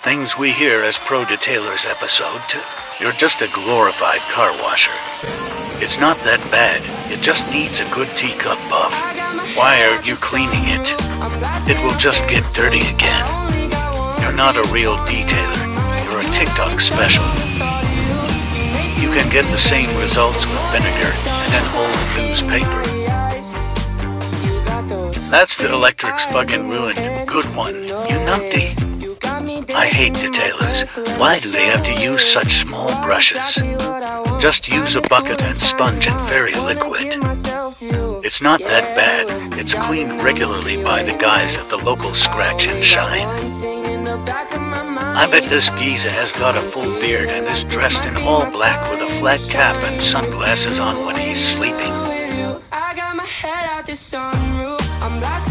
things we hear as Pro Detailers episode, you're just a glorified car washer. It's not that bad, it just needs a good teacup buff. Why are you cleaning it? It will just get dirty again. You're not a real detailer, you're a TikTok special. You can get the same results with vinegar and an old newspaper. That's the electric's fucking ruined. Good one, you numpty. I hate detailers. Why do they have to use such small brushes? Just use a bucket and sponge and fairy liquid. It's not that bad. It's cleaned regularly by the guys at the local Scratch and Shine. I bet this geezer has got a full beard and is dressed in all black with a flat cap and sunglasses on when he's sleeping. I got my head out the sunroof. I'm blasting